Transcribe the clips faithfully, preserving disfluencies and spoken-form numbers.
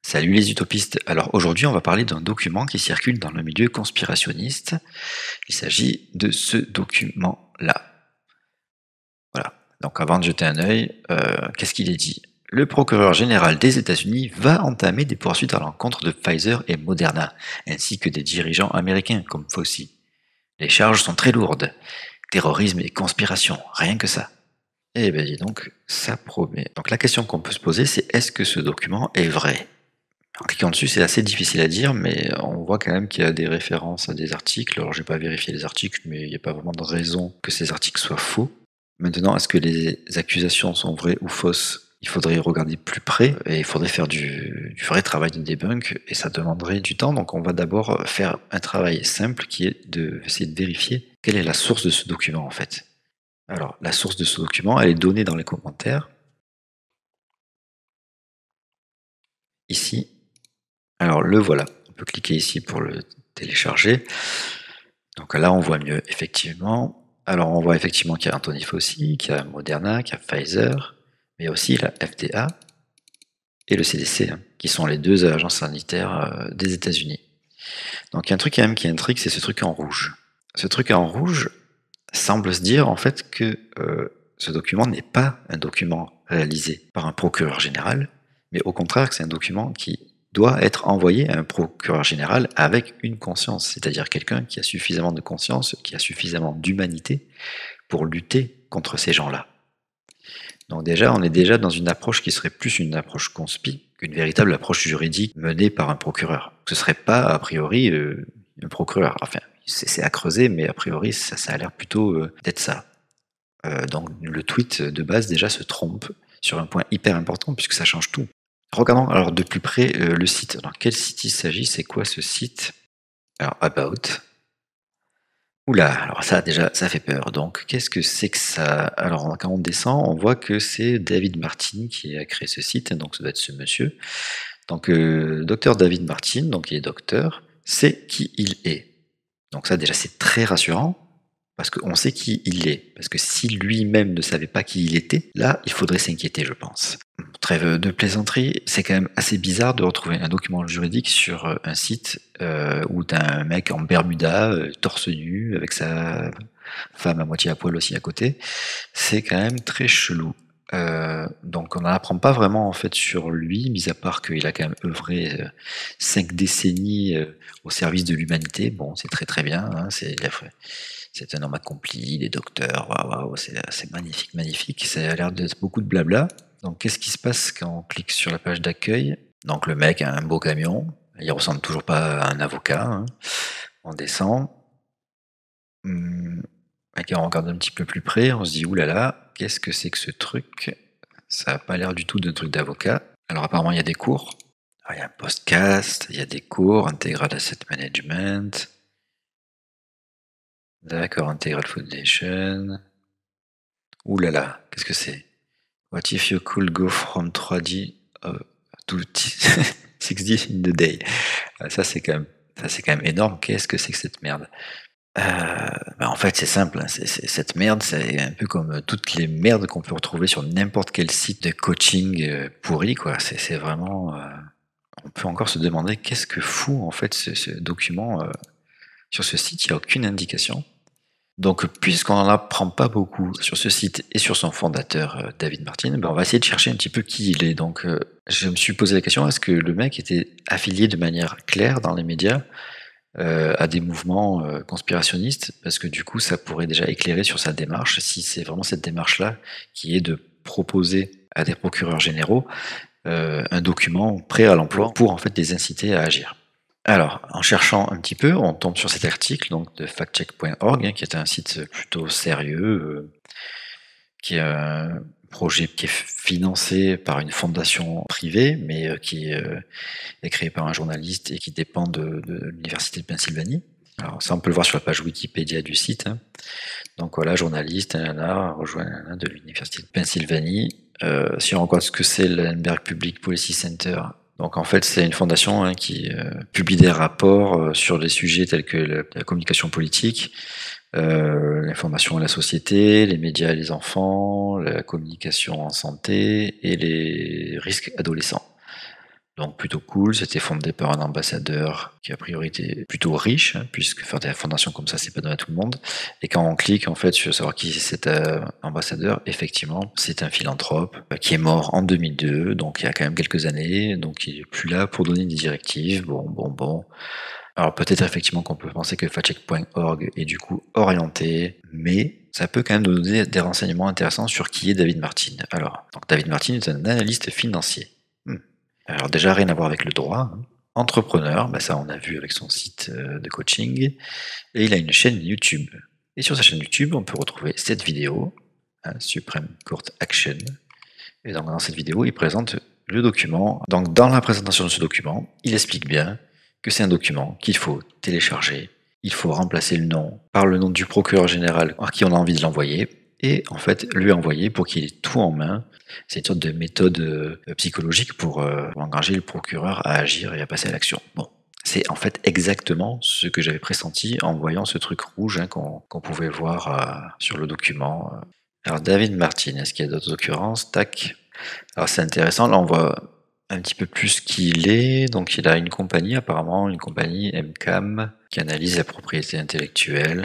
Salut les utopistes. Alors aujourd'hui, on va parler d'un document qui circule dans le milieu conspirationniste. Il s'agit de ce document-là. Voilà. Donc avant de jeter un œil, euh, qu'est-ce qu'il est dit? Le procureur général des États-Unis va entamer des poursuites à l'encontre de Pfizer et Moderna, ainsi que des dirigeants américains comme Fauci. Les charges sont très lourdes. Terrorisme et conspiration, rien que ça. Eh bien dis donc, ça promet. Donc la question qu'on peut se poser, c'est est-ce que ce document est vrai? En cliquant dessus, c'est assez difficile à dire, mais on voit quand même qu'il y a des références à des articles. Alors, j'ai pas vérifié les articles, mais il n'y a pas vraiment de raison que ces articles soient faux. Maintenant, est-ce que les accusations sont vraies ou fausses? Il faudrait regarder plus près et il faudrait faire du, du vrai travail de debunk et ça demanderait du temps. Donc, on va d'abord faire un travail simple qui est de essayer de vérifier quelle est la source de ce document en fait. Alors, la source de ce document, elle est donnée dans les commentaires. Ici, alors le voilà, on peut cliquer ici pour le télécharger. Donc là on voit mieux effectivement. Alors on voit effectivement qu'il y a Anthony Fauci, qu'il y a Moderna, qu'il y a Pfizer, mais aussi la F D A et le C D C, hein, qui sont les deux agences sanitaires euh, des États-Unis. Donc il y a un truc quand même qui intrigue, c'est ce truc en rouge. Ce truc en rouge semble se dire en fait que euh, ce document n'est pas un document réalisé par un procureur général, mais au contraire que c'est un document qui doit être envoyé à un procureur général avec une conscience, c'est-à-dire quelqu'un qui a suffisamment de conscience, qui a suffisamment d'humanité pour lutter contre ces gens-là. Donc déjà, on est déjà dans une approche qui serait plus une approche conspi qu'une véritable approche juridique menée par un procureur. Ce serait pas, a priori, euh, un procureur. Enfin, c'est à creuser, mais a priori, ça, ça a l'air plutôt euh, d'être ça. Euh, donc le tweet de base déjà se trompe sur un point hyper important puisque ça change tout. Regardons alors de plus près euh, le site. Alors quel site il s'agit? C'est quoi ce site? Alors About. Oula, alors ça déjà ça fait peur. Donc qu'est-ce que c'est que ça? Alors quand on descend, on voit que c'est David Martin qui a créé ce site, donc ça doit être ce monsieur. Donc euh, docteur David Martin, donc il est docteur, sait qui il est. Donc ça déjà c'est très rassurant. Parce qu'on sait qui il est. Parce que si lui-même ne savait pas qui il était, là, il faudrait s'inquiéter, je pense. Trêve de plaisanterie, c'est quand même assez bizarre de retrouver un document juridique sur un site euh, où t'as un mec en Bermuda, euh, torse nu, avec sa femme à moitié à poil aussi à côté. C'est quand même très chelou. Euh, donc on n'en apprend pas vraiment en fait sur lui, mis à part qu'il a quand même œuvré euh, cinq décennies euh, au service de l'humanité. Bon, c'est très très bien. Hein, c'est c'est un homme accompli, il est docteur, waouh, waouh, c'est magnifique, magnifique. Ça a l'air d'être beaucoup de blabla. Donc, qu'est-ce qui se passe quand on clique sur la page d'accueil? Donc, le mec a un beau camion, il ressemble toujours pas à un avocat. Hein. On descend. Hum, et on regarde un petit peu plus près, on se dit oulala, qu'est-ce que c'est que ce truc? Ça n'a pas l'air du tout d'un truc d'avocat. Alors, apparemment, il y a des cours. Alors, il y a un podcast, il y a des cours, Integral Asset Management. D'accord, Integral Foundation. Ouh là là, qu'est-ce que c'est? What if you could go from trois D uh, to six D in the day? Ça c'est quand même, ça c'est quand même énorme. Qu'est-ce que c'est que cette merde? euh, bah en fait c'est simple, hein. c'est, c'est, cette merde c'est un peu comme toutes les merdes qu'on peut retrouver sur n'importe quel site de coaching euh, pourri quoi. C'est, c'est vraiment, euh, on peut encore se demander qu'est-ce que fout en fait ce, ce document euh, sur ce site. Il n'y a aucune indication. Donc, puisqu'on n'en apprend pas beaucoup sur ce site et sur son fondateur, David Martin, ben on va essayer de chercher un petit peu qui il est. Donc, euh, je me suis posé la question, est-ce que le mec était affilié de manière claire dans les médias euh, à des mouvements euh, conspirationnistes? Parce que du coup, ça pourrait déjà éclairer sur sa démarche, si c'est vraiment cette démarche-là qui est de proposer à des procureurs généraux euh, un document prêt à l'emploi pour en fait les inciter à agir. Alors, en cherchant un petit peu, on tombe sur cet article donc, de factcheck point org, hein, qui est un site plutôt sérieux, euh, qui est un projet qui est financé par une fondation privée, mais euh, qui euh, est créé par un journaliste et qui dépend de, de l'Université de Pennsylvanie. Alors ça, on peut le voir sur la page Wikipédia du site. Hein. Donc voilà, journaliste, nanana, rejoint nanana, de l'Université de Pennsylvanie. Euh, si on regarde ce que c'est l'Allenberg Public Policy Center, donc en fait c'est une fondation hein, qui euh, publie des rapports euh, sur des sujets tels que la, la communication politique, euh, l'information à la société, les médias et les enfants, la communication en santé et les risques adolescents. Donc plutôt cool, c'était fondé par un ambassadeur qui a priori était plutôt riche, hein, puisque faire des fondations comme ça, c'est pas donné à tout le monde. Et quand on clique en fait sur savoir qui c'est cet euh, ambassadeur, effectivement, c'est un philanthrope euh, qui est mort en deux mille deux, donc il y a quand même quelques années, donc il est plus là pour donner des directives. Bon, bon, bon. Alors peut-être effectivement qu'on peut penser que factcheck point org est du coup orienté, mais ça peut quand même nous donner des renseignements intéressants sur qui est David Martin. Alors, donc David Martin est un analyste financier. Hmm. Alors déjà, rien à voir avec le droit. Hein. Entrepreneur, bah ça on a vu avec son site de coaching, et il a une chaîne YouTube. Et sur sa chaîne YouTube, on peut retrouver cette vidéo, hein, Supreme Court Action. Et donc dans cette vidéo, il présente le document. Donc dans la présentation de ce document, il explique bien que c'est un document qu'il faut télécharger. Il faut remplacer le nom par le nom du procureur général à qui on a envie de l'envoyer, et en fait lui envoyer pour qu'il ait tout en main. C'est une sorte de méthode euh, psychologique pour, euh, pour engager le procureur à agir et à passer à l'action. Bon, c'est en fait exactement ce que j'avais pressenti en voyant ce truc rouge hein, qu'on qu'on pouvait voir euh, sur le document. Alors David Martin, est-ce qu'il y a d'autres occurrences? Tac. Alors c'est intéressant, là on voit un petit peu plus qui il est. Donc il a une compagnie apparemment, une compagnie M C A M qui analyse la propriété intellectuelle.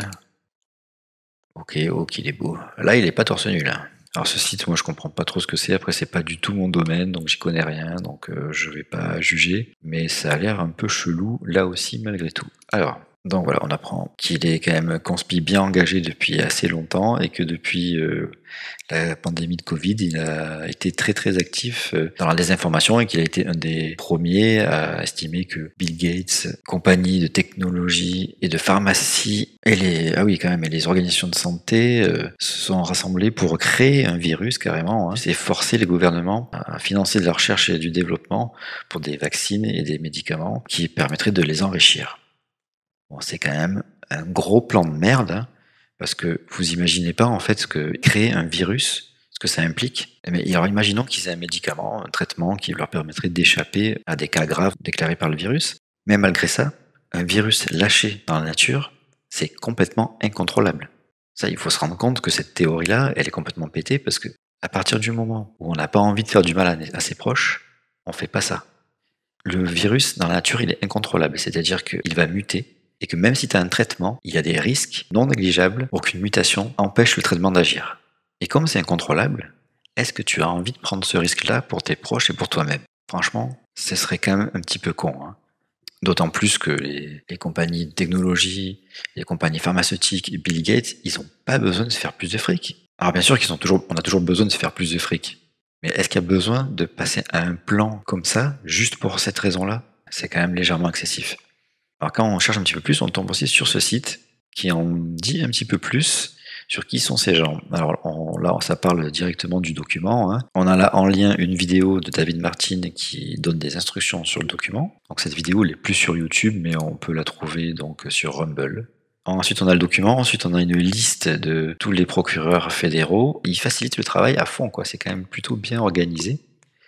Ok, oh qu'il est beau. Là il est pas torse nu là. Alors ce site, moi je comprends pas trop ce que c'est, après c'est pas du tout mon domaine, donc j'y connais rien, donc euh, je vais pas juger, mais ça a l'air un peu chelou là aussi malgré tout. Alors, donc voilà, on apprend qu'il est quand même conspi bien engagé depuis assez longtemps, et que depuis euh, la pandémie de Covid, il a été très très actif euh, dans la désinformation, et qu'il a été un des premiers à estimer que Bill Gates, compagnie de technologie et de pharmacie, et les, ah oui quand même, et les organisations de santé euh, se sont rassemblées pour créer un virus carrément, hein, et forcer les gouvernements à financer de la recherche et du développement pour des vaccins et des médicaments qui permettraient de les enrichir. Bon, c'est quand même un gros plan de merde, hein, parce que vous imaginez pas en fait ce que créer un virus, ce que ça implique. Mais alors imaginons qu'ils aient un médicament, un traitement qui leur permettrait d'échapper à des cas graves déclarés par le virus. Mais malgré ça, un virus lâché dans la nature, c'est complètement incontrôlable. Ça, il faut se rendre compte que cette théorie-là, elle est complètement pétée, parce que à partir du moment où on n'a pas envie de faire du mal à ses proches, on fait pas ça. Le virus dans la nature, il est incontrôlable, c'est-à-dire qu'il va muter, et que même si tu as un traitement, il y a des risques non négligeables pour qu'une mutation empêche le traitement d'agir. Et comme c'est incontrôlable, est-ce que tu as envie de prendre ce risque-là pour tes proches et pour toi-même? Franchement, ce serait quand même un petit peu con. Hein. D'autant plus que les, les compagnies de technologie, les compagnies pharmaceutiques, et Bill Gates, ils n'ont pas besoin de se faire plus de fric. Alors bien sûr qu'on toujours, on a toujours besoin de se faire plus de fric. Mais est-ce qu'il y a besoin de passer à un plan comme ça, juste pour cette raison-là? C'est quand même légèrement excessif. Alors quand on cherche un petit peu plus, on tombe aussi sur ce site qui en dit un petit peu plus sur qui sont ces gens. Alors on, là, ça parle directement du document. Hein. On a là en lien une vidéo de David Martin qui donne des instructions sur le document. Donc cette vidéo, elle est plus sur YouTube, mais on peut la trouver donc sur Rumble. Ensuite, on a le document. Ensuite, on a une liste de tous les procureurs fédéraux. Il facilite le travail à fond, quoi. C'est quand même plutôt bien organisé.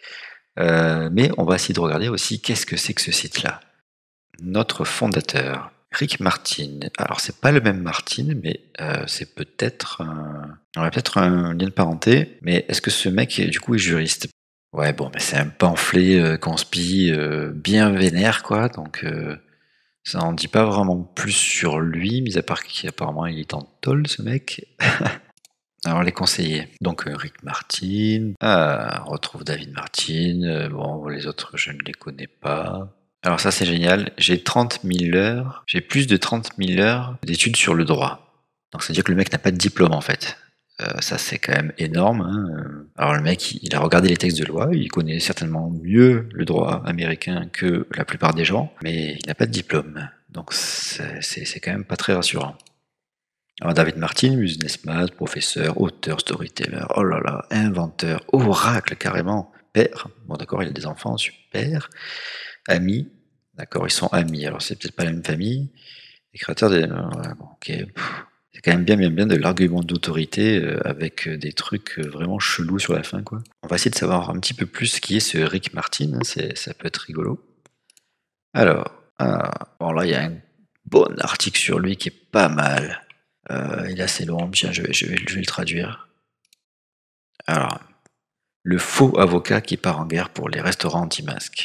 Euh, mais on va essayer de regarder aussi qu'est-ce que c'est que ce site-là. Notre fondateur, Rick Martin. Alors, c'est pas le même Martin, mais euh, c'est peut-être un... On a peut-être un lien de parenté. Mais est-ce que ce mec, du coup, est juriste? Ouais, bon, mais c'est un pamphlet euh, conspi euh, bien vénère, quoi. Donc, euh, ça n'en dit pas vraiment plus sur lui, mis à part qu'apparemment il est en tôle, ce mec. Alors, les conseillers. Donc, euh, Rick Martin. Ah, on retrouve David Martin. Euh, bon, les autres, je ne les connais pas. Alors ça c'est génial, j'ai trente mille heures, j'ai plus de trente mille heures d'études sur le droit. Donc ça veut dire que le mec n'a pas de diplôme en fait. Euh, ça c'est quand même énorme. Hein. Alors le mec il a regardé les textes de loi, il connaît certainement mieux le droit américain que la plupart des gens, mais il n'a pas de diplôme. Donc c'est quand même pas très rassurant. Alors David Martin, businessman, professeur, auteur, storyteller, oh là là, inventeur, oracle carrément, père, bon d'accord il a des enfants, super, ami, d'accord, ils sont amis, alors c'est peut-être pas la même famille, les créateurs des... Ouais, bon, ok, c'est quand même bien bien bien de l'argument d'autorité euh, avec des trucs euh, vraiment chelous sur la fin quoi. On va essayer de savoir un petit peu plus qui est ce Rick Martin, hein, ça peut être rigolo. Alors, ah, bon là il y a un bon article sur lui qui est pas mal. Euh, il est assez long, tiens, je vais, je, vais, je vais le traduire. Alors, le faux avocat qui part en guerre pour les restaurants anti-masques.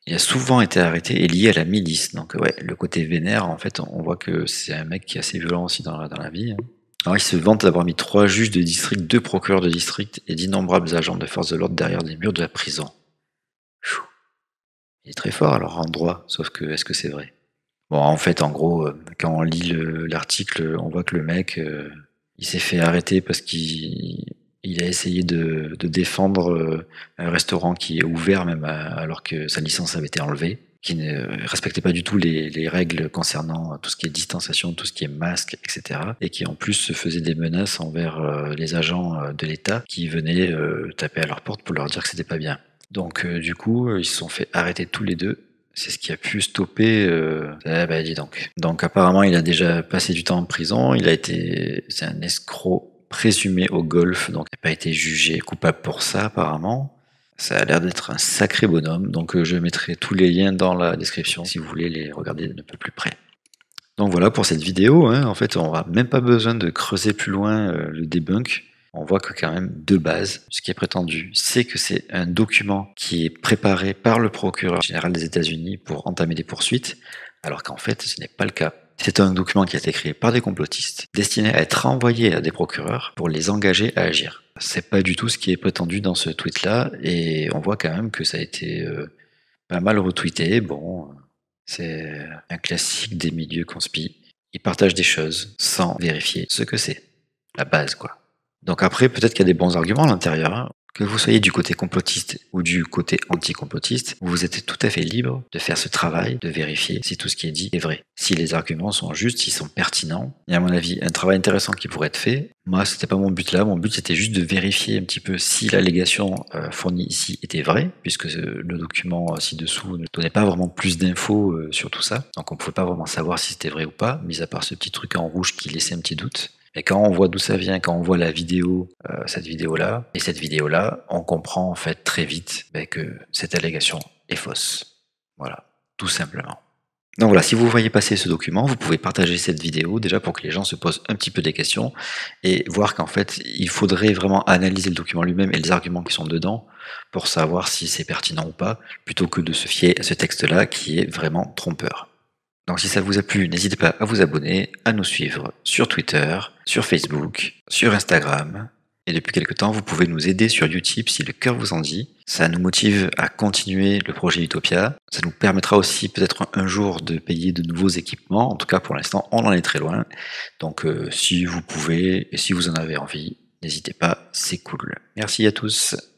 il a souvent été arrêté et lié à la milice. Donc ouais, le côté vénère, en fait, on voit que c'est un mec qui est assez violent aussi dans la, dans la vie. Hein. Alors il se vante d'avoir mis trois juges de district, deux procureurs de district et d'innombrables agents de force de l'ordre derrière les murs de la prison. Chou. Il est très fort alors en droit, sauf que est-ce que c'est vrai? Bon, en fait, en gros, euh, quand on lit le- l'article, on voit que le mec, euh, il s'est fait arrêter parce qu'il il a essayé de, de défendre euh, un restaurant qui est ouvert même à- alors que sa licence avait été enlevée, qui ne respectait pas du tout les, les règles concernant tout ce qui est distanciation, tout ce qui est masque, et cetera. Et qui en plus se faisait des menaces envers euh, les agents euh, de l'État qui venaient euh, taper à leur porte pour leur dire que c'était pas bien. Donc euh, du coup, euh, ils se sont fait arrêter tous les deux. C'est ce qui a pu stopper. Euh... Ah bah dis donc. Donc apparemment, il a déjà passé du temps en prison. Il a été, c'est un escroc présumé au golf, donc il n'a pas été jugé coupable pour ça apparemment. Ça a l'air d'être un sacré bonhomme. Donc euh, je mettrai tous les liens dans la description si vous voulez les regarder d'un peu plus près. Donc voilà pour cette vidéo. Hein. En fait, on n'a même pas besoin de creuser plus loin euh, le debunk. On voit que quand même, de base, ce qui est prétendu, c'est que c'est un document qui est préparé par le procureur général des États-Unis pour entamer des poursuites, alors qu'en fait, ce n'est pas le cas. C'est un document qui a été créé par des complotistes, destiné à être envoyé à des procureurs pour les engager à agir. C'est pas du tout ce qui est prétendu dans ce tweet-là, et on voit quand même que ça a été euh, pas mal retweeté. Bon, c'est un classique des milieux conspi. Ils partagent des choses sans vérifier ce que c'est. La base, quoi. Donc après, peut-être qu'il y a des bons arguments à l'intérieur. Hein. Que vous soyez du côté complotiste ou du côté anti-complotiste, vous êtes tout à fait libre de faire ce travail, de vérifier si tout ce qui est dit est vrai. Si les arguments sont justes, s'ils sont pertinents. Il y a à mon avis un travail intéressant qui pourrait être fait. Moi, c'était pas mon but là. Mon but, c'était juste de vérifier un petit peu si l'allégation euh, fournie ici était vraie, puisque euh, le document euh, ci-dessous ne donnait pas vraiment plus d'infos euh, sur tout ça. Donc on pouvait pas vraiment savoir si c'était vrai ou pas, mis à part ce petit truc en rouge qui laissait un petit doute. Et quand on voit d'où ça vient, quand on voit la vidéo, euh, cette vidéo-là, et cette vidéo-là, on comprend en fait très vite ben, que cette allégation est fausse. Voilà, tout simplement. Donc voilà, si vous voyez passer ce document, vous pouvez partager cette vidéo déjà pour que les gens se posent un petit peu des questions et voir qu'en fait, il faudrait vraiment analyser le document lui-même et les arguments qui sont dedans pour savoir si c'est pertinent ou pas, plutôt que de se fier à ce texte-là qui est vraiment trompeur. Donc si ça vous a plu, n'hésitez pas à vous abonner, à nous suivre sur Twitter, sur Facebook, sur Instagram. Et depuis quelque temps, vous pouvez nous aider sur Utip si le cœur vous en dit. Ça nous motive à continuer le projet Utopia. Ça nous permettra aussi peut-être un jour de payer de nouveaux équipements. En tout cas, pour l'instant, on en est très loin. Donc euh, si vous pouvez et si vous en avez envie, n'hésitez pas, c'est cool. Merci à tous.